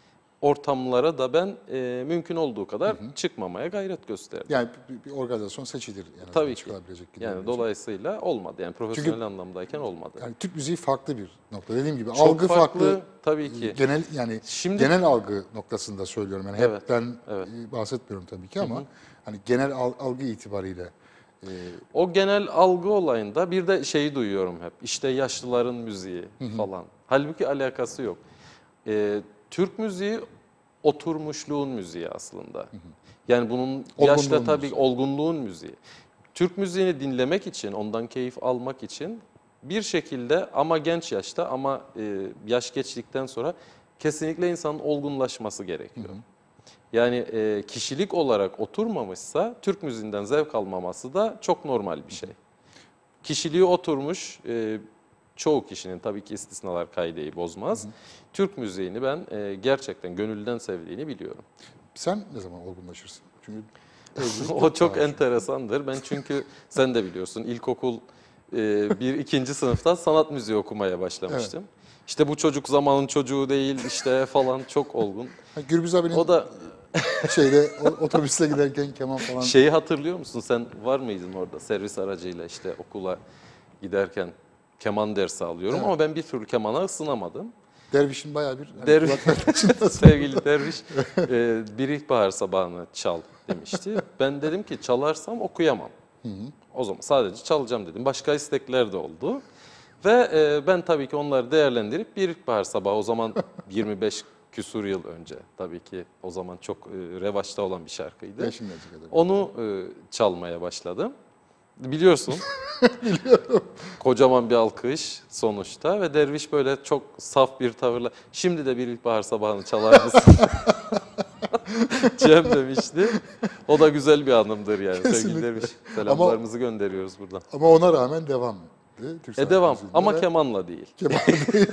ortamlara da ben e, mümkün olduğu kadar çıkmamaya gayret gösterdim. Yani bir, bir organizasyon seçilir. Yani Tabii ki. çıkılabilecek gibi Yani görünüyor. dolayısıyla olmadı. Yani profesyonel anlamdayken olmadı. Yani Türk müziği farklı bir nokta. Dediğim gibi Çok algı farklı, farklı, tabii ki. Genel yani Şimdi- genel algı noktasında söylüyorum. Yani Evet, hepten evet. e, bahsetmiyorum tabii ki ama hani genel al- algı itibariyle e, O genel algı olayında bir de şeyi duyuyorum hep. İşte yaşlıların müziği falan. Halbuki alakası yok. Ee, Türk müziği oturmuşluğun müziği aslında. Yani bunun yaşta Olgunluğun tabii müziği. olgunluğun müziği. Türk müziğini dinlemek için, ondan keyif almak için bir şekilde ama genç yaşta ama e, yaş geçtikten sonra kesinlikle insanın olgunlaşması gerekiyor. Yani e, kişilik olarak oturmamışsa Türk müziğinden zevk almaması da çok normal bir şey. Kişiliği oturmuş, e, çoğu kişinin tabii ki istisnalar kaideyi bozmaz. Türk müziğini ben e, gerçekten gönülden sevdiğini biliyorum. sen ne zaman olgunlaşırsın? Çünkü evlilik O yok çok daha. enteresandır. Ben çünkü sen de biliyorsun ilkokul e, bir ikinci sınıfta sanat müziği okumaya başlamıştım. İşte bu çocuk zamanın çocuğu değil işte falan çok olgun. Ha, Gürbüz abinin O da şeyde o- otobüste giderken keman falan. şeyi hatırlıyor musun? Sen var mıydın orada servis aracıyla işte okula giderken keman dersi alıyorum ama ben bir türlü kemana ısınamadım. Dervişin bayağı bir hani Derviş, kulaklarına çınlasın. sevgili Derviş e, bir ilkbahar sabahını çal demişti. Ben dedim ki çalarsam okuyamam. O zaman sadece çalacağım dedim. Başka istekler de oldu. Ve e, ben tabii ki onları değerlendirip bir ilkbahar sabahı o zaman yirmi beş küsur yıl önce tabii ki o zaman çok e, revaçta olan bir şarkıydı. Yaşın ne kadar? Onu e, çalmaya başladım. Biliyorsun. Biliyorum. Kocaman bir alkış sonuçta ve Derviş böyle çok saf bir tavırla şimdi de bir ilkbahar sabahını çalar mısın? Cem demişti. O da güzel bir anımdır yani. Sevgili Kesinlikle. Derviş selamlarımızı gönderiyoruz buradan. Ama ona rağmen devam etti. Türk E sanat devam müziğinde ama ve kemanla değil. keman değil.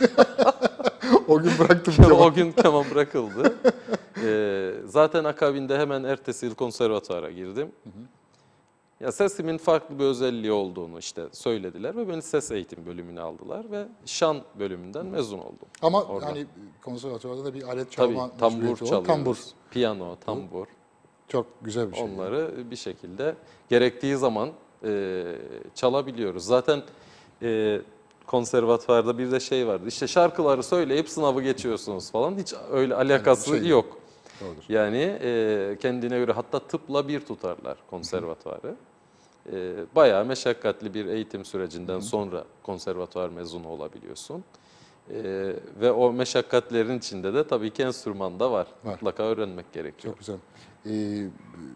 O gün bıraktım Keman- keman. o gün keman bırakıldı. Ee, zaten akabinde hemen ertesi yıl konservatuara girdim. Ya sesimin farklı bir özelliği olduğunu işte söylediler ve beni ses eğitim bölümüne aldılar ve şan bölümünden mezun oldum. Ama Oradan. hani konservatuvarda da bir alet Tabii çalma tambur mecburiyeti var. çalıyoruz. Tambur. Piyano, tambur. Çok güzel bir şey. Onları bir şekilde gerektiği zaman e, çalabiliyoruz. Zaten e, konservatuvarda bir de şey vardı. İşte şarkıları söyleyip sınavı geçiyorsunuz falan. Hiç öyle alakası şey yok. yok. Doğrudur. Yani e, kendine göre hatta tıpla bir tutarlar konservatuvarı. E, bayağı meşakkatli bir eğitim sürecinden sonra konservatuvar mezunu olabiliyorsun. E, ve o meşakkatlerin içinde de tabii ki enstrüman da var. Var. Mutlaka öğrenmek gerekiyor. Çok güzel. Ee,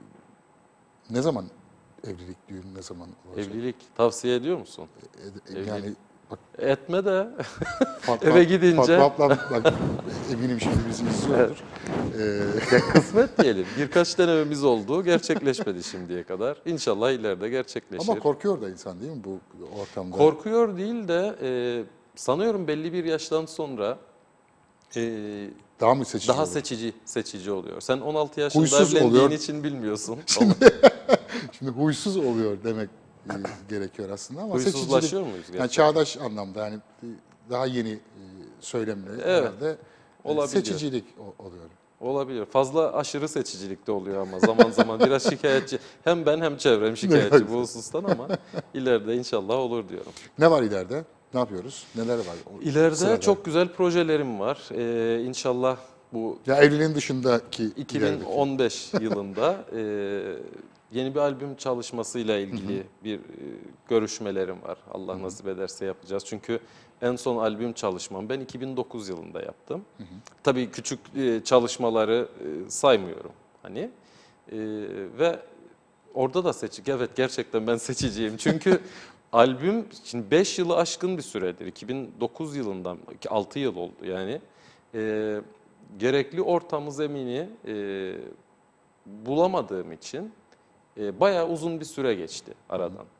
ne zaman evlilik, düğün ne zaman olacak? Evlilik tavsiye ediyor musun? E, e, yani bak Etme de Fatma, eve gidince- Fatma ablam bak, eminim şimdi bizi izliyordur. Ee, kısmet diyelim. Birkaç denememiz oldu. Gerçekleşmedi şimdiye kadar. İnşallah ileride gerçekleşir. ama korkuyor da insan değil mi bu ortamda? Korkuyor değil de e, sanıyorum belli bir yaştan sonra e, Daha mı seçici daha olur? seçici seçici oluyor. Sen on altı yaşında Huysuz evlendiğin oluyor. için bilmiyorsun. Şimdi huysuz oluyor demek e, gerekiyor aslında ama Huysuzlaşıyor seçicilik, muyuz yani gerçekten? çağdaş anlamda yani e, daha yeni e, söylemle Evet, herhalde e, olabiliyor. seçicilik o- oluyor. Olabilir. Fazla aşırı seçicilikte oluyor ama zaman zaman biraz şikayetçi. Hem ben hem çevrem şikayetçi bu husustan ama ileride inşallah olur diyorum. Ne var ileride? Ne yapıyoruz? Neler var? o İleride sırada? çok güzel projelerim var. Ee, inşallah bu Ya evliliğin dışındaki ilerideki. iki bin on beş yılında e, yeni bir albüm çalışmasıyla ilgili bir e, görüşmelerim var. Allah nasip ederse yapacağız. Çünkü en son albüm çalışmam ben iki bin dokuz yılında yaptım. Tabii küçük e, çalışmaları e, saymıyorum. Hani e, ve orada da seçik. Evet gerçekten ben seçiciyim. Çünkü albüm şimdi beş yılı aşkın bir süredir. iki bin dokuz yılından altı yıl oldu yani. E, gerekli ortamı zemini e, bulamadığım için e, bayağı uzun bir süre geçti aradan.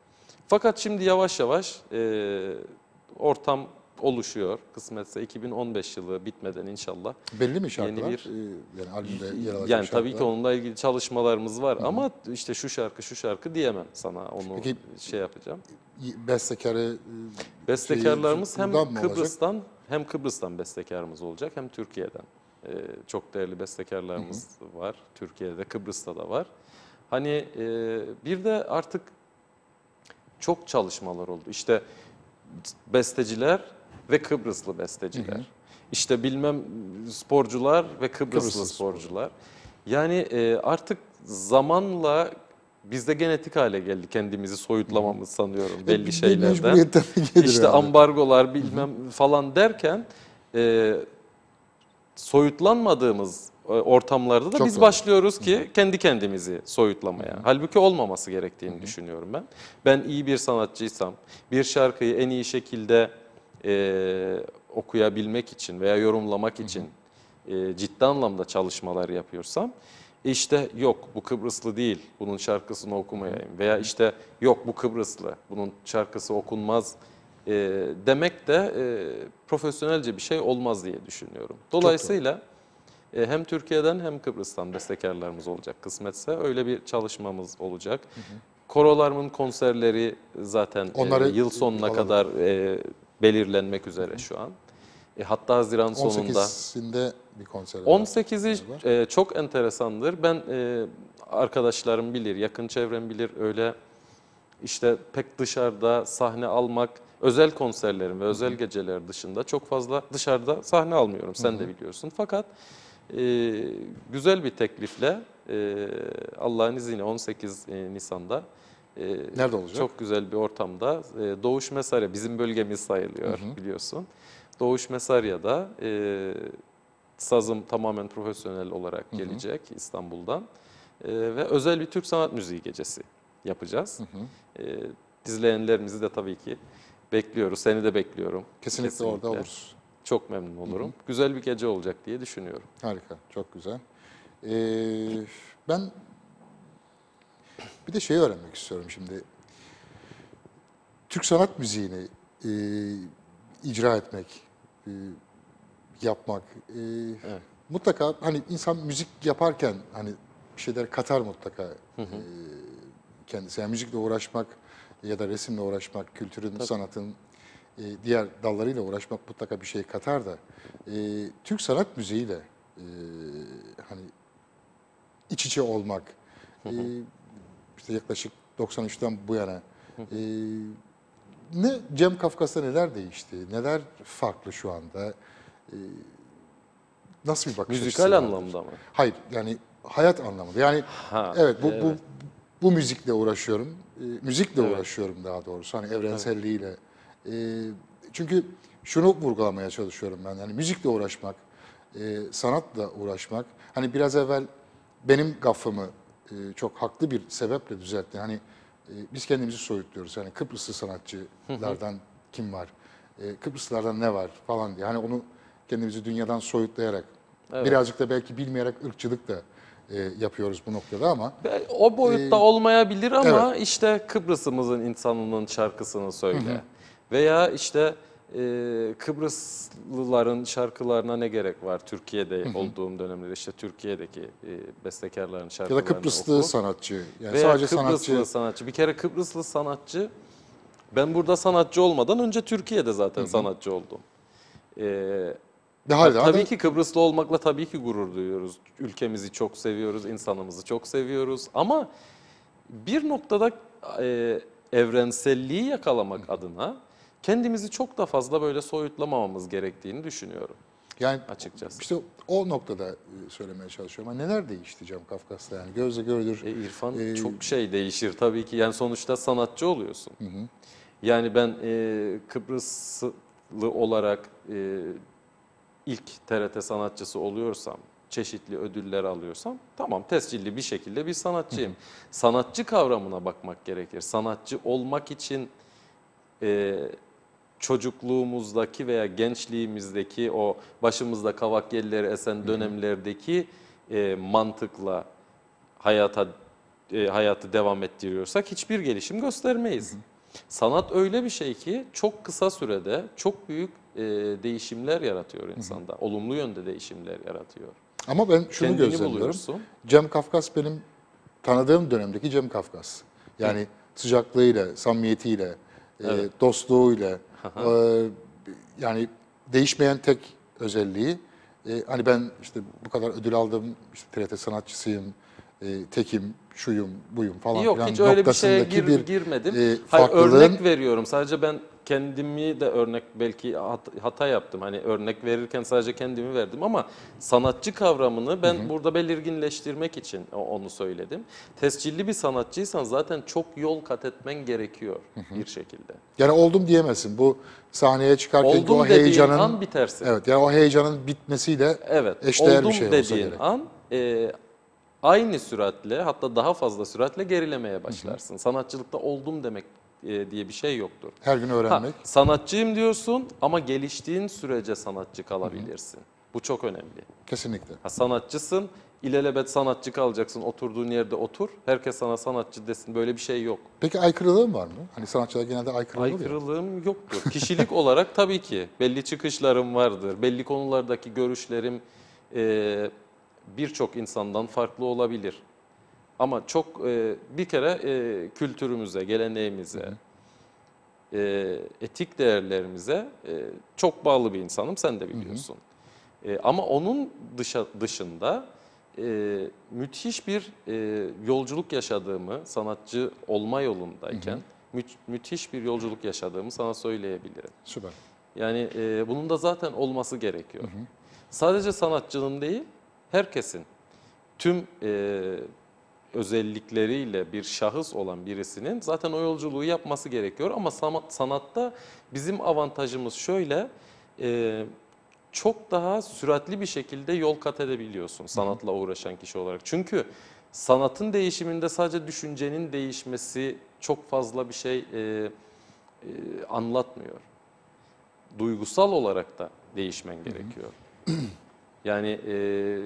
Fakat şimdi yavaş yavaş e, ortam oluşuyor. Kısmetse iki bin on beş yılı bitmeden inşallah. Belli mi şarkılar? bir- Ee, yani albümde yer alacak Yani tabii ki şarkılar. onunla ilgili çalışmalarımız var ama işte şu şarkı şu şarkı diyemem sana. Onu Peki, şey yapacağım. Bestekarı e, Bestekarlarımız şeyi hem buradan mı olacak? Kıbrıs'tan hem Kıbrıs'tan bestekarımız olacak hem Türkiye'den. Ee, çok değerli bestekarlarımız var. Türkiye'de, Kıbrıs'ta da var. Hani e, bir de artık çok çalışmalar oldu. İşte besteciler ve Kıbrıslı besteciler. İşte bilmem sporcular ve Kıbrıslı, Kıbrıslı sporcular. Yani e, artık zamanla biz de genetik hale geldi kendimizi soyutlamamız sanıyorum E, belli bir şeylerden. mecburiyetten gelir İşte herhalde. ambargolar bilmem falan derken e, soyutlanmadığımız e, ortamlarda da Çok biz doğru. başlıyoruz ki kendi kendimizi soyutlamaya. Halbuki olmaması gerektiğini düşünüyorum ben. Ben iyi bir sanatçıysam, bir şarkıyı en iyi şekilde e, okuyabilmek için veya yorumlamak için e, ciddi anlamda çalışmalar yapıyorsam, işte yok bu Kıbrıslı değil, bunun şarkısını okumayayım veya işte yok bu Kıbrıslı, bunun şarkısı okunmaz e, demek de e, profesyonelce bir şey olmaz diye düşünüyorum. Dolayısıyla e, hem Türkiye'den hem Kıbrıs'tan bestekarlarımız olacak kısmetse öyle bir çalışmamız olacak. Korolarımın konserleri zaten Onları e, yıl sonuna alalım. kadar e, belirlenmek üzere şu an. E, hatta Haziran sonunda. on sekizinde bir konser var. on sekizi galiba. e, çok enteresandır. Ben e, arkadaşlarım bilir, yakın çevrem bilir öyle işte pek dışarıda sahne almak, özel konserlerim ve özel geceler dışında çok fazla dışarıda sahne almıyorum. Sen de biliyorsun. Fakat e, güzel bir teklifle e, Allah'ın izniyle on sekiz Nisan'da e, Nerede olacak? çok güzel bir ortamda e, Doğuş Mesarya bizim bölgemiz sayılıyor biliyorsun. Doğuş Mesarya'da e, sazım tamamen profesyonel olarak gelecek İstanbul'dan E, ve özel bir Türk sanat müziği gecesi yapacağız. E, izleyenlerimizi de tabii ki bekliyoruz. Seni de bekliyorum. Kesinlikle, orada oluruz. Çok memnun olurum. Güzel bir gece olacak diye düşünüyorum. Harika, çok güzel. Ee, ben bir de şeyi öğrenmek istiyorum şimdi. Türk sanat müziğini e, icra etmek, e, yapmak, e, mutlaka hani insan müzik yaparken hani bir şeyler katar mutlaka e, kendisi. Yani müzikle uğraşmak ya da resimle uğraşmak, kültürün, sanatın e, diğer dallarıyla uğraşmak mutlaka bir şey katar da e, Türk sanat müziğiyle e, hani iç içe olmak, e, işte yaklaşık doksan üçten bu yana e, ne Cem Kafkas'ta neler değişti, neler farklı şu anda, e, nasıl bir bakış açısı Müzikal vardır? anlamda mı? Hayır, yani hayat anlamında. Yani Ha, evet bu bu evet. bu müzikle uğraşıyorum, e, müzikle uğraşıyorum daha doğrusu. Hani evrenselliğiyle. E, çünkü şunu vurgulamaya çalışıyorum ben. Yani müzikle uğraşmak, e, sanatla uğraşmak. Hani biraz evvel benim gafımı e, çok haklı bir sebeple düzeltti. Hani e, biz kendimizi soyutluyoruz. Yani Kıbrıslı sanatçılardan kim var? E, Kıbrıslılardan ne var falan diye. Hani onu kendimizi dünyadan soyutlayarak, birazcık da belki bilmeyerek ırkçılık da e, yapıyoruz bu noktada ama Ve O boyutta Ee, olmayabilir ama işte Kıbrıs'ımızın insanının şarkısını söyle. Veya işte e, Kıbrıslıların şarkılarına ne gerek var Türkiye'de olduğum dönemde işte Türkiye'deki e, bestekarların ya şarkılarını da Kıbrıslı oku. sanatçı. Yani Veya sadece Kıbrıslı sanatçı. sanatçı. Bir kere Kıbrıslı sanatçı, ben burada sanatçı olmadan önce Türkiye'de zaten sanatçı oldum. Ee, Ve Ha, hala tabii da ki Kıbrıslı olmakla tabii ki gurur duyuyoruz. Ülkemizi çok seviyoruz, insanımızı çok seviyoruz. Ama bir noktada e, evrenselliği yakalamak adına kendimizi çok da fazla böyle soyutlamamamız gerektiğini düşünüyorum yani açıkçası. işte o noktada e, söylemeye çalışıyorum. Ama neler değişti Cem Kafkas'ta yani gözle görülür. E, İrfan Ee, çok şey değişir tabii ki. Yani sonuçta sanatçı oluyorsun. Yani ben e, Kıbrıslı olarak e, ilk T R T sanatçısı oluyorsam, çeşitli ödüller alıyorsam tamam tescilli bir şekilde bir sanatçıyım. Sanatçı kavramına bakmak gerekir. Sanatçı olmak için e, çocukluğumuzdaki veya gençliğimizdeki o başımızda kavak yelleri esen dönemlerdeki e, mantıkla hayata e, hayatı devam ettiriyorsak hiçbir gelişim göstermeyiz. Sanat öyle bir şey ki çok kısa sürede çok büyük e, değişimler yaratıyor insanda. Hı hı. Olumlu yönde değişimler yaratıyor. Ama ben şunu Kendini gözlemliyorum. buluyorsun. Cem Kafkas benim tanıdığım dönemdeki Cem Kafkas. Yani Hı. sıcaklığıyla, samimiyetiyle, evet. e, dostluğuyla, e, yani değişmeyen tek özelliği, e, hani ben işte bu kadar ödül aldım, işte T R T sanatçısıyım, e, tekim, şuyum, buyum falan Yok, filan hiç öyle bir şeye noktasındaki gir, bir girmedim. e, Hayır, farklılığın... örnek veriyorum. Sadece ben kendimi de örnek belki hat- hata yaptım. Hani örnek verirken sadece kendimi verdim ama sanatçı kavramını ben hı hı. burada belirginleştirmek için onu söyledim. Tescilli bir sanatçıysan zaten çok yol kat etmen gerekiyor hı hı. bir şekilde. Yani oldum diyemezsin. Bu sahneye çıkarken oldum o heyecanın an bitersin. Evet, yani o heyecanın bitmesiyle evet, eşdeğer bir şey olsa gerek. Oldum dediğin an e, aynı süratle, hatta daha fazla süratle gerilemeye başlarsın. Hı hı. Sanatçılıkta oldum demek e, diye bir şey yoktur. Her gün öğrenmek. Ha, sanatçıyım diyorsun ama geliştiğin sürece sanatçı kalabilirsin. Hı hı. Bu çok önemli. Kesinlikle. Ha, sanatçısın, ilelebet sanatçı kalacaksın, oturduğun yerde otur. Herkes sana sanatçı desin, böyle bir şey yok. Peki aykırılığın var mı? Hani sanatçılar genelde aykırı olur ya. Aykırılığım yoktur. Kişilik olarak tabii ki belli çıkışlarım vardır. Belli konulardaki görüşlerim e, birçok insandan farklı olabilir. Ama çok e, bir kere e, kültürümüze, geleneğimize, hı hı. E, etik değerlerimize e, çok bağlı bir insanım. Sen de biliyorsun. Hı hı. E, ama onun dışa, dışında e, müthiş bir e, yolculuk yaşadığımı, sanatçı olma yolundayken, hı hı. Mü, müthiş bir yolculuk yaşadığımı sana söyleyebilirim. Süper. Yani e, bunun da zaten olması gerekiyor. Hı hı. Sadece sanatçının değil, herkesin, tüm e, özellikleriyle bir şahıs olan birisinin zaten o yolculuğu yapması gerekiyor. Ama sanatta bizim avantajımız şöyle, e, çok daha süratli bir şekilde yol kat edebiliyorsun sanatla uğraşan kişi olarak. Çünkü sanatın değişiminde sadece düşüncenin değişmesi çok fazla bir şey e, e, anlatmıyor. Duygusal olarak da değişmen gerekiyor. Yani e,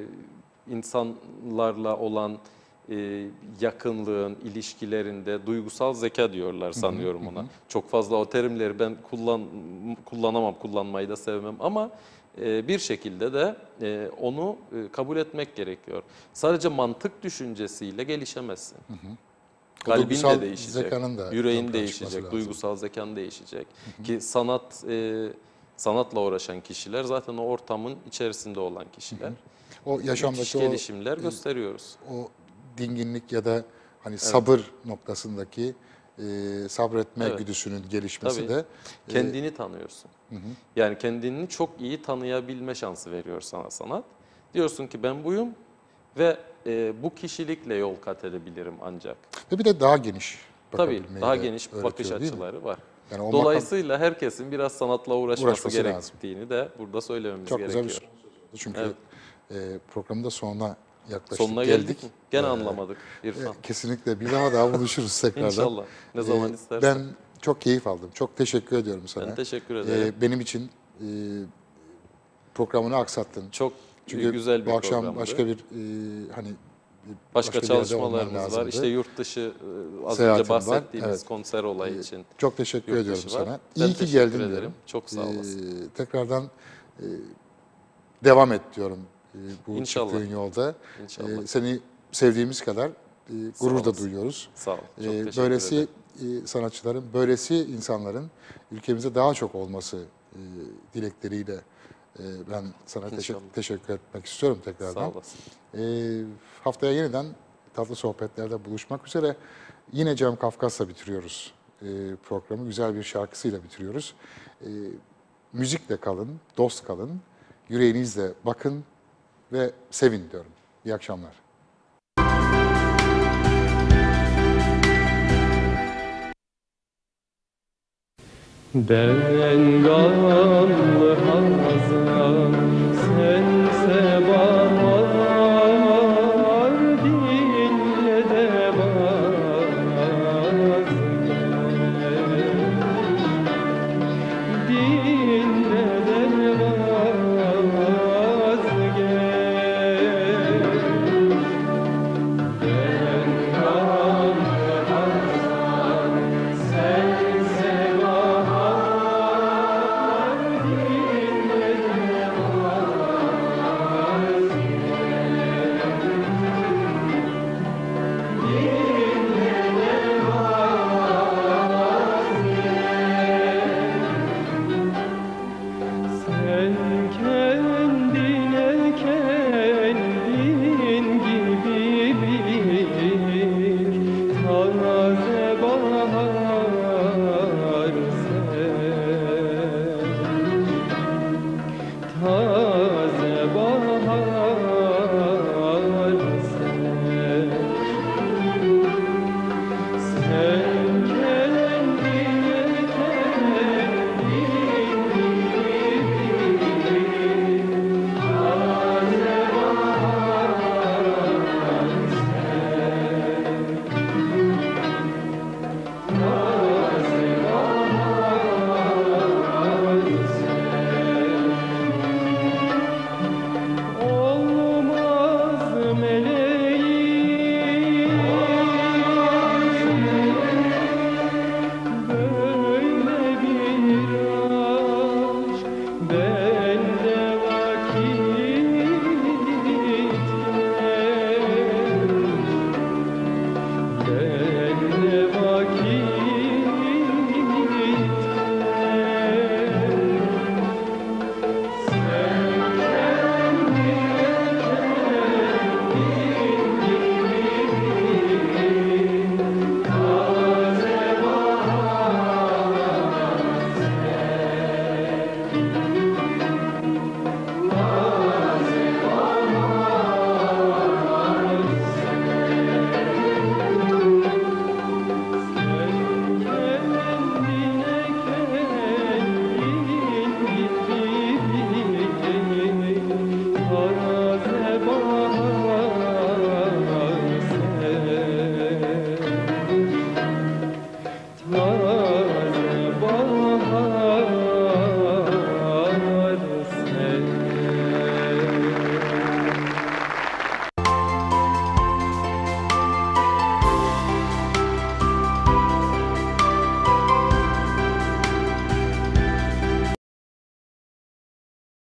insanlarla olan e, yakınlığın, ilişkilerinde duygusal zeka diyorlar sanıyorum ona. Çok fazla o terimleri ben kullan kullanamam, kullanmayı da sevmem ama e, bir şekilde de e, onu e, kabul etmek gerekiyor. Sadece mantık düşüncesiyle gelişemezsin. Hı hı. Kalbin de değişecek, yüreğin değişecek, duygusal zekan değişecek. Hı hı. Ki sanat... E, Sanatla uğraşan kişiler zaten o ortamın içerisinde olan kişiler. Hı hı. O yaşamdaki o gelişimler gösteriyoruz. O dinginlik ya da hani sabır evet. noktasındaki e, sabretme evet. güdüsünün gelişmesi Tabii. de e, kendini tanıyorsun. Hı hı. Yani kendini çok iyi tanıyabilme şansı veriyor sana sanat. Diyorsun ki ben buyum ve e, bu kişilikle yol kat edebilirim ancak. Ve bir de daha geniş Tabii daha geniş bakış açıları var. Yani dolayısıyla herkesin biraz sanatla uğraşması, uğraşması gerektiğini lazım. de burada söylememiz Çok gerekiyor. Çok güzel bir soru. Çünkü evet. e, programın da sonuna yaklaştık. Sonuna geldik. geldik mi? Gene ee, anlamadık İrfan. E, kesinlikle bir daha daha buluşuruz tekrardan. İnşallah. Ne zaman e, istersen. Ben çok keyif aldım. Çok teşekkür ediyorum sana. Ben teşekkür ederim. E, benim için e, programını aksattın. Çok Çünkü güzel bir bu akşam programdı. başka bir e, hani Başka, başka çalışmalarımız var. İşte yurt dışı az Seyahatim önce bahsettiğimiz evet. konser olayı için. Çok teşekkür ediyorum sana. Ben İyi ki geldin ederim. diyorum. Çok sağ olasın. Ee, tekrardan e, devam et diyorum e, bu İnşallah. çıktığın yolda. İnşallah. E, seni sevdiğimiz kadar e, gurur da duyuyoruz. Sağ ol. Çok e, teşekkür böylesi ederim. E, sanatçıların, böylesi insanların ülkemize daha çok olması e, dilekleriyle e, ben sana teşekkür, teşekkür etmek istiyorum tekrardan. Sağ olasın. E, haftaya yeniden tatlı sohbetlerde buluşmak üzere. Yine Cem Kafkas'la bitiriyoruz e, programı. Güzel bir şarkısıyla bitiriyoruz. E, müzikle kalın, dost kalın, yüreğinizle bakın ve sevin diyorum. İyi akşamlar. Ben gamlı hazan, sense bana